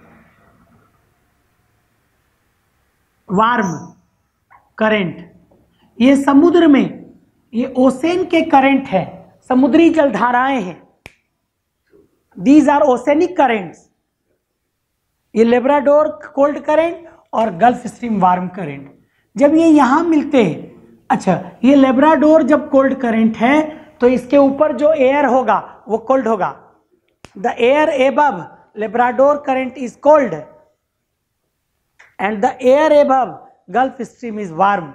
वार्म करंट। ये समुद्र में, ये ओशन के करंट है, समुद्री जलधाराएं हैं, दीज आर ओशेनिक करेंट्स। ये लेब्राडोर कोल्ड करंट और गल्फ स्ट्रीम वार्म करंट, जब ये यहां मिलते हैं, अच्छा, ये लेब्राडोर जब कोल्ड करंट है तो इसके ऊपर जो एयर होगा वो कोल्ड होगा, the air above Labrador current is cold and the air above Gulf Stream is warm.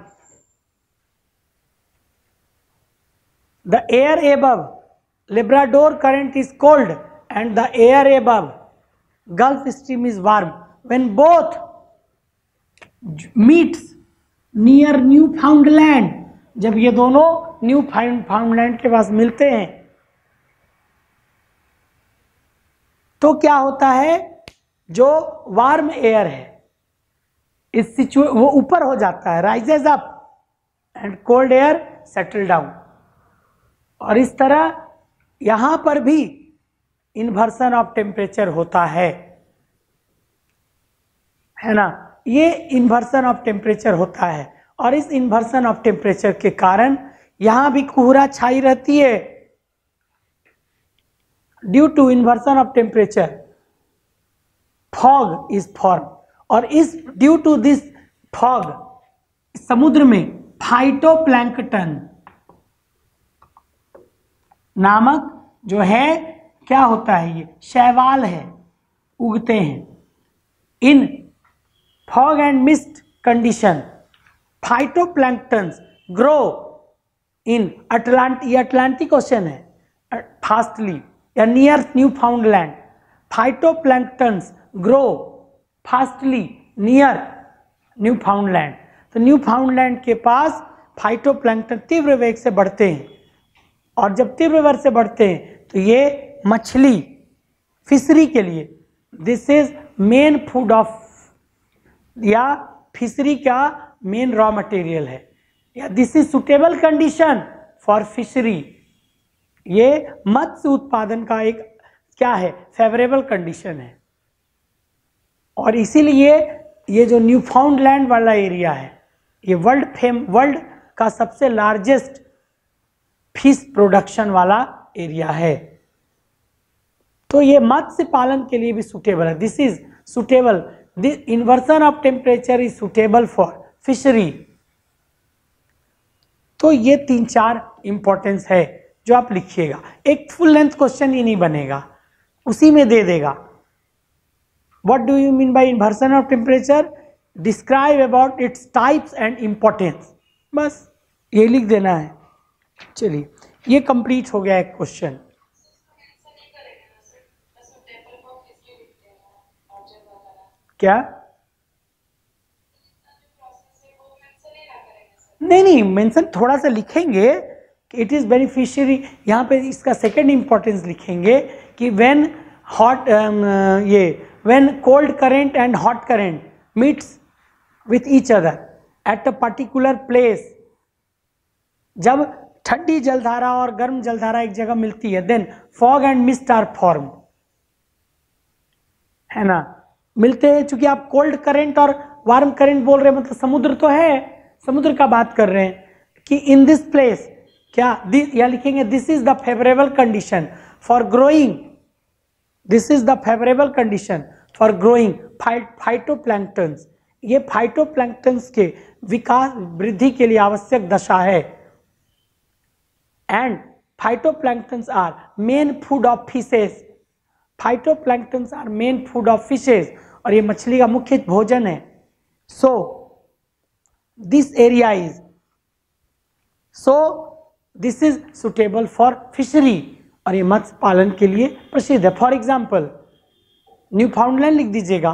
The air above Labrador current is cold and the air above Gulf Stream is warm. When both meets near Newfoundland, जब ये दोनों Newfoundland के पास मिलते हैं तो क्या होता है, जो वार्म एयर है इस सिचुए वो ऊपर हो जाता है, rises up, and cold air settle down. और इस तरह यहां पर भी इन्वर्सन ऑफ टेम्परेचर होता है, है ना, ये इन्वर्सन ऑफ टेम्परेचर होता है। और इस इन्वर्सन ऑफ टेम्परेचर के कारण यहां भी कोहरा छाई रहती है। Due to inversion of temperature fog is form, और इस ड्यू टू दिस फॉग समुद्र में फाइटोप्लैंक्टन नामक जो है क्या होता है, ये शैवाल है, उगते हैं। In fog and mist condition phytoplanktons grow in Atlant, ये अटलांटिक ओशन है, फास्टली या near Newfoundland, phytoplanktons grow fastly near Newfoundland. तो न्यू फाउंडलैंड के पास फाइटोप्लैंक्टन तीव्र वेग से बढ़ते हैं, और जब तीव्र वेग से बढ़ते हैं तो ये मछली, फिशरी के लिए this is main food of, या फिशरी का मेन रॉ मटेरियल है, या this is suitable condition for fishery. ये मत्स्य उत्पादन का एक क्या है, फेवरेबल कंडीशन है। और इसीलिए ये जो न्यूफाउंडलैंड वाला एरिया है, ये वर्ल्ड फेम वर्ल्ड का सबसे लार्जेस्ट फिश प्रोडक्शन वाला एरिया है। तो ये मत्स्य पालन के लिए भी सुटेबल है। This is suitable, this inversion of temperature is suitable for fishery. तो ये तीन चार इंपॉर्टेंस है जो आप लिखिएगा। एक फुल लेंथ क्वेश्चन ही नहीं बनेगा, उसी में दे देगा। What do you mean by inversion of temperature? Describe about its types and importance. बस ये लिख देना है। चलिए, ये कंप्लीट हो गया एक क्वेश्चन। क्या? नहीं नहीं, मेंशन थोड़ा सा लिखेंगे कि इट इज बेनिफिशियरी। यहाँ पे इसका सेकेंड इंपॉर्टेंस लिखेंगे कि व्हेन हॉट ये when cold current and hot current meets with each other at a particular place, जब ठंडी जलधारा और गर्म जलधारा एक जगह मिलती है, then fog and mist are formed, है ना, मिलते हैं। चूंकि आप कोल्ड करंट और वार्म करंट बोल रहे हैं, मतलब समुद्र तो है, समुद्र का बात कर रहे हैं कि इन दिस प्लेस क्या, या लिखेंगे this is the favourable condition for growing, this is the favourable condition for growing phytoplanktons. ये फाइटोप्लैंक्टन्स के विकास वृद्धि के लिए आवश्यक दशा है। And phytoplanktons are main food of fishes, phytoplanktons are main food of fishes, और ये मछली का मुख्य भोजन है। So this area is so this is suitable for fishery, और ये मत्स्य पालन के लिए प्रसिद्ध है। फॉर एग्जाम्पल न्यू फाउंडलैंड लिख दीजिएगा।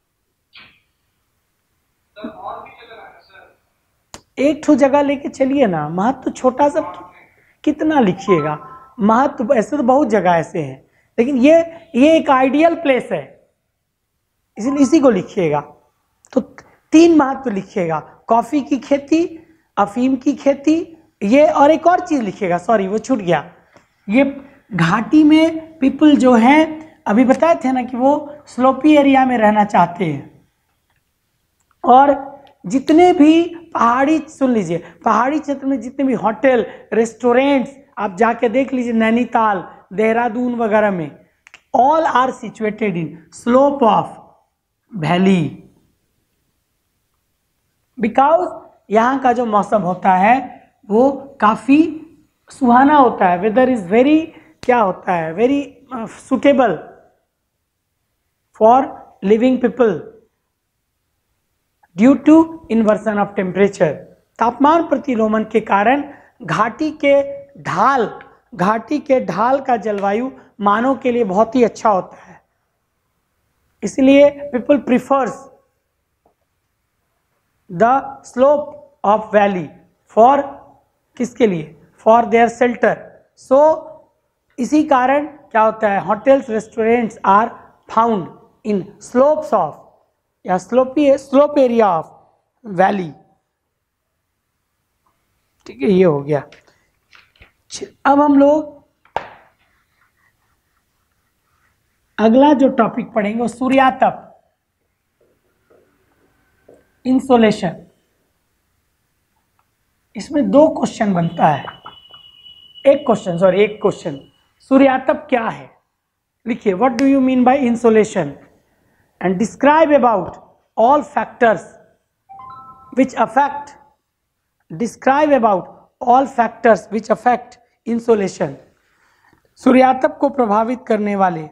एक ठो जगह लेके चलिए ना, महत्व तो छोटा सा कितना लिखिएगा, महत्व ऐसे तो बहुत जगह ऐसे हैं, लेकिन ये ये एक आइडियल प्लेस है, इसलिए इसी को लिखिएगा। तो तीन महत्व लिखिएगा, कॉफी की खेती, अफीम की खेती, ये और एक और चीज लिखिएगा, सॉरी वो छूट गया। ये घाटी में पीपल जो हैं, अभी बताए थे ना कि वो स्लोपी एरिया में रहना चाहते हैं, और जितने भी पहाड़ी, सुन लीजिए, पहाड़ी क्षेत्र में जितने भी होटल, रेस्टोरेंट्स आप जाके देख लीजिए, नैनीताल, देहरादून वगैरह में, all are situated in slope of valley, because यहाँ का जो मौसम होता है वो काफी सुहाना होता है, वेदर इज वेरी, क्या होता है, very suitable for living people due to inversion of temperature. तापमान प्रतिलोमन के कारण घाटी के ढाल घाटी के ढाल का जलवायु मानव के लिए बहुत ही अच्छा होता है, इसलिए people prefers the slope of valley for, किसके लिए, फॉर देयर शेल्टर। सो इसी कारण क्या होता है, hotels, restaurants are found in slopes of या slopy slope area of valley. ठीक है, ये हो गया। अब हम लोग अगला जो टॉपिक पढ़ेंगे वो सूर्यातप, इंसोलेशन। इसमें दो क्वेश्चन बनता है, एक क्वेश्चन सॉरी एक क्वेश्चन सूर्यातप क्या है, लिखिए, what do you mean by insolation, and describe about all factors which affect describe about all factors which affect insolation। सूर्यातप को प्रभावित करने वाले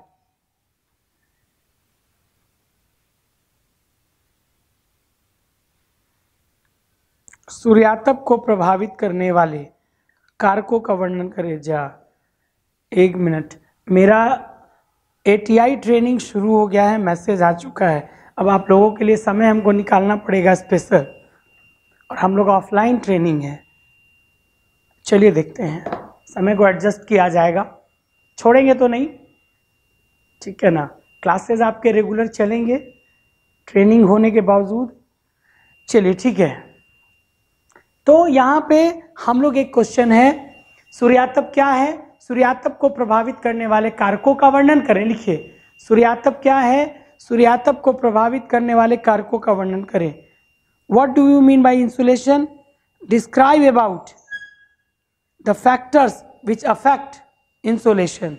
सूर्यातप को प्रभावित करने वाले कारकों का वर्णन करें। जा एक मिनट, मेरा एटीआई ट्रेनिंग शुरू हो गया है, मैसेज आ चुका है, अब आप लोगों के लिए समय हमको निकालना पड़ेगा स्पेशल, और हम लोग ऑफलाइन ट्रेनिंग है। चलिए देखते हैं, समय को एडजस्ट किया जाएगा, छोड़ेंगे तो नहीं, ठीक है ना। क्लासेस आपके रेगुलर चलेंगे ट्रेनिंग होने के बावजूद। चलिए ठीक है, तो यहाँ पे हम लोग एक क्वेश्चन है, सूर्यातप क्या है, सूर्यातप को प्रभावित करने वाले कारकों का वर्णन करें। लिखिए, सूर्यातप क्या है, सूर्यातप को प्रभावित करने वाले कारकों का वर्णन करें। What do you mean by insulation, describe about the factors which affect insulation.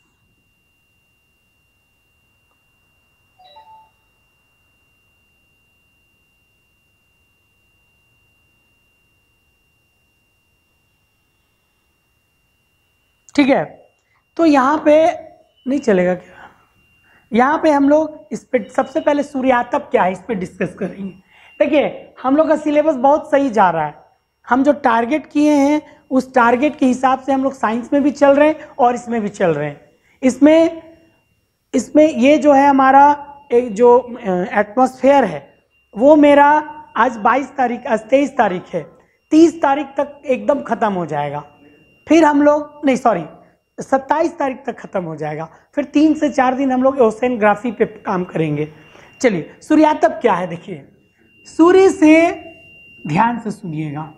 ठीक है, तो यहाँ पे नहीं चलेगा क्या, यहाँ पे हम लोग इस पे सबसे पहले सूर्यातप क्या है इस पे डिस्कस करेंगे। देखिए, हम लोग का सिलेबस बहुत सही जा रहा है, हम जो टारगेट किए हैं उस टारगेट के हिसाब से हम लोग साइंस में भी चल रहे हैं और इसमें भी चल रहे हैं। इसमें इसमें ये जो है हमारा एक जो एटमॉस्फेयर है वो मेरा आज बाईस तारीख आज तेईस तारीख है, तीस तारीख तक एकदम ख़त्म हो जाएगा, फिर हम लोग नहीं सॉरी सत्ताईस तारीख तक ख़त्म हो जाएगा, फिर तीन से चार दिन हम लोग ओसेनोग्राफी पे काम करेंगे। चलिए, सूर्यातप क्या है, देखिए, सूर्य से, ध्यान से सुनिएगा,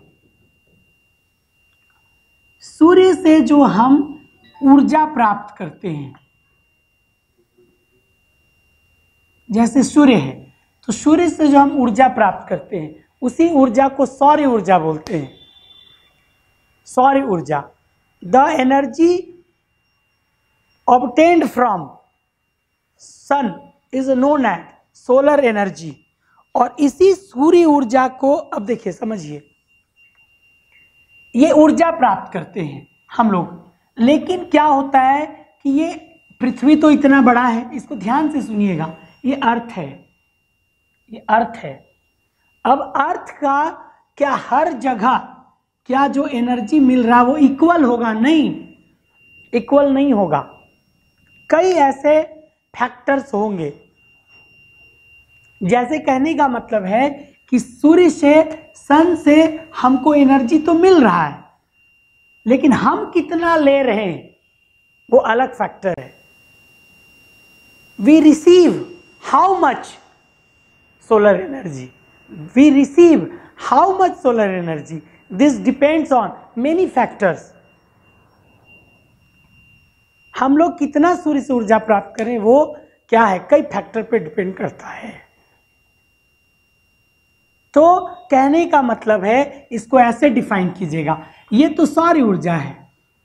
सूर्य से जो हम ऊर्जा प्राप्त करते हैं, जैसे सूर्य है तो सूर्य से जो हम ऊर्जा प्राप्त करते हैं उसी ऊर्जा को सौर ऊर्जा बोलते हैं। सौर ऊर्जा, the energy obtained from sun is known as solar energy, और इसी सूर्य ऊर्जा को अब देखिए समझिए, ये ऊर्जा प्राप्त करते हैं हम लोग, लेकिन क्या होता है कि ये पृथ्वी तो इतना बड़ा है, इसको ध्यान से सुनिएगा, ये अर्थ है, ये अर्थ है। अब अर्थ का क्या हर जगह क्या जो एनर्जी मिल रहा वो इक्वल होगा? नहीं, इक्वल नहीं होगा। कई ऐसे फैक्टर्स होंगे, जैसे कहने का मतलब है कि सूर्य से, सन से हमको एनर्जी तो मिल रहा है, लेकिन हम कितना ले रहे हैं वो अलग फैक्टर है। We receive how much solar energy, we receive how much solar energy, this depends on many factors. हम लोग कितना सूर्य से ऊर्जा प्राप्त करें वो क्या है, कई फैक्टर पे डिपेंड करता है। तो कहने का मतलब है, इसको ऐसे डिफाइन कीजिएगा, ये तो सौर ऊर्जा है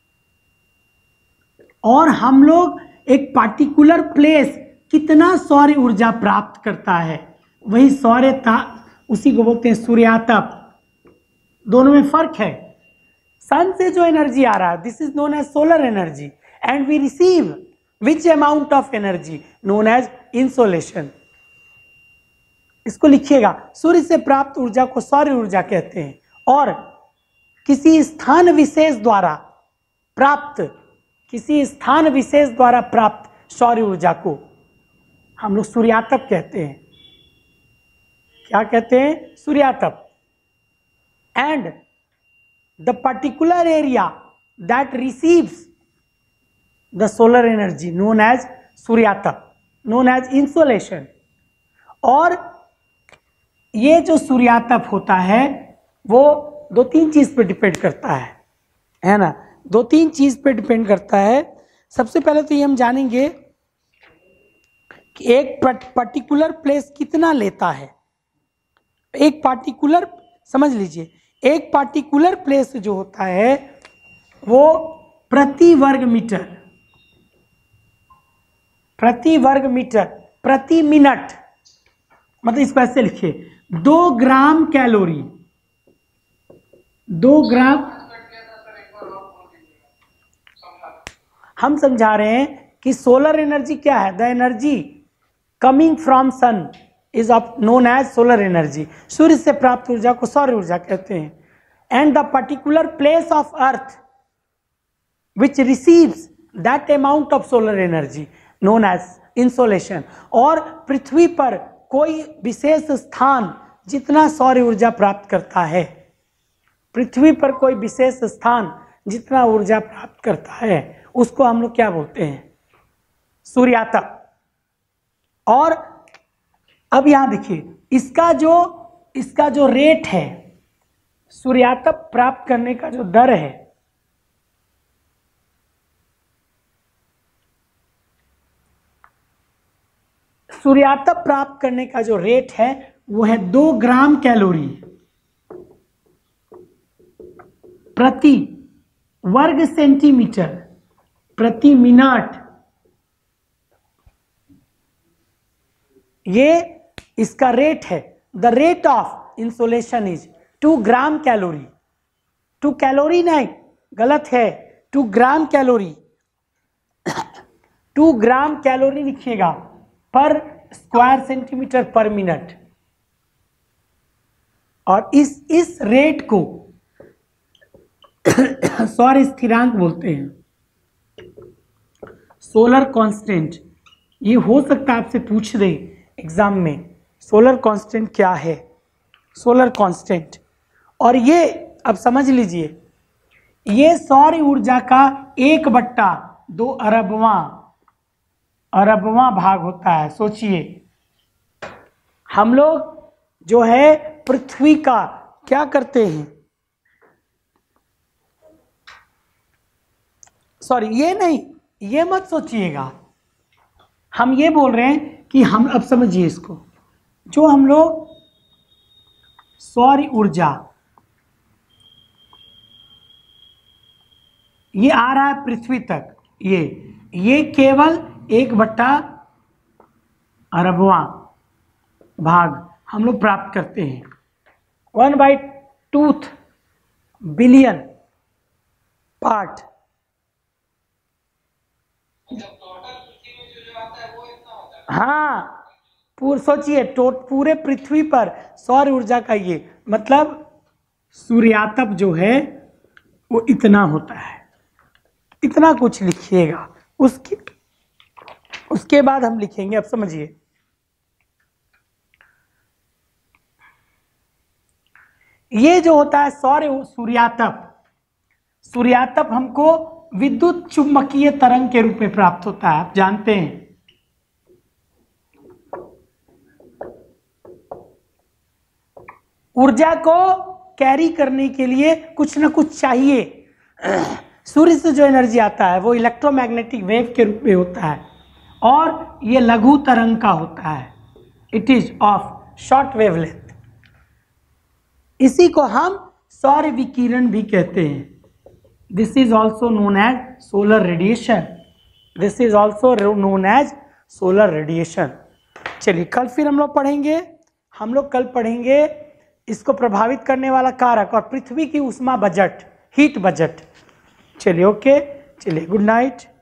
और हम लोग एक पार्टिकुलर प्लेस कितना सौर ऊर्जा प्राप्त करता है, वही सौर्यता, उसी को बोलते हैं सूर्यातप। दोनों में फर्क है। सन से जो एनर्जी आ रहा है, this is known as solar energy, and we receive which amount of energy known as insolation. इसको लिखिएगा, सूर्य से प्राप्त ऊर्जा को सौर ऊर्जा कहते हैं, और किसी स्थान विशेष द्वारा प्राप्त, किसी स्थान विशेष द्वारा प्राप्त सौर ऊर्जा को हम लोग सूर्यातप कहते हैं। क्या कहते हैं? सूर्यातप। And the particular area that receives the solar energy known as सूर्यातप, नोन एज इंसोलेशन। और ये जो सूर्यातप होता है वो दो तीन चीज पे डिपेंड करता है, है ना, दो तीन चीज पे डिपेंड करता है। सबसे पहले तो ये हम जानेंगे कि एक पर्टिकुलर प्लेस कितना लेता है। एक पार्टिकुलर, समझ लीजिए, एक पार्टिकुलर प्लेस जो होता है वो प्रति वर्ग मीटर, प्रति वर्ग मीटर प्रति मिनट, मतलब इसको ऐसे लिखिए, दो ग्राम कैलोरी, दो ग्राम। हम समझा रहे हैं कि सोलर एनर्जी क्या है, the energy coming from sun is of known as solar energy. सूर्य से प्राप्त ऊर्जा को सौर ऊर्जा कहते हैं। And the particular place of earth which receives that amount of solar energy known as insolation. और पृथ्वी पर कोई विशेष स्थान जितना सौर ऊर्जा प्राप्त करता है, पृथ्वी पर कोई विशेष स्थान जितना ऊर्जा प्राप्त करता है, उसको हम लोग क्या बोलते हैं? सूर्यातप। और अब यहां देखिए, इसका जो इसका जो रेट है, सूर्यातप प्राप्त करने का जो दर है, सूर्यातप प्राप्त करने का जो रेट है वो है दो ग्राम कैलोरी प्रति वर्ग सेंटीमीटर प्रति मिनट। ये इसका रेट है। The rate of insolation is two gram calorie, two calorie नहीं, गलत है, two gram calorie, two gram calorie लिखिएगा पर स्क्वायर सेंटीमीटर पर मिनट। और इस इस रेट को सौर स्थिरांक बोलते हैं, सोलर कांस्टेंट। ये हो सकता है आपसे पूछ दे एग्जाम में, सोलर कांस्टेंट क्या है, सोलर कांस्टेंट। और ये अब समझ लीजिए, ये सौर ऊर्जा का एक बट्टा दो अरबवां अरबवां भाग होता है। सोचिए, हम लोग जो है पृथ्वी का क्या करते हैं, सॉरी ये नहीं, ये मत सोचिएगा, हम ये बोल रहे हैं कि हम, अब समझिए इसको, जो हम लोग सौर ऊर्जा, ये आ रहा है पृथ्वी तक, ये ये केवल एक बट्टा अरबवां भाग हम लोग प्राप्त करते हैं। One by two billion part. हाँ, पूरे सोचिए, टो पूरे पृथ्वी पर सौर ऊर्जा का ये मतलब सूर्यातप जो है वो इतना होता है। इतना कुछ लिखिएगा, उसके उसके बाद हम लिखेंगे। अब समझिए, ये जो होता है सौर सूर्यातप, सूर्यातप हमको विद्युत चुंबकीय तरंग के रूप में प्राप्त होता है। आप जानते हैं ऊर्जा को कैरी करने के लिए कुछ ना कुछ चाहिए। सूर्य से जो एनर्जी आता है वो इलेक्ट्रोमैग्नेटिक वेव के रूप में होता है और ये लघु तरंग का होता है। It is of short wavelength. इसी को हम सौर विकिरण भी कहते हैं। This is also known as solar radiation. This is also known as solar radiation. चलिए, कल फिर हम लोग पढ़ेंगे। हम लोग कल पढ़ेंगे इसको प्रभावित करने वाला कारक और पृथ्वी की उष्मा बजट, हीट बजट। चलिए, ओके, चलिए, गुड नाइट।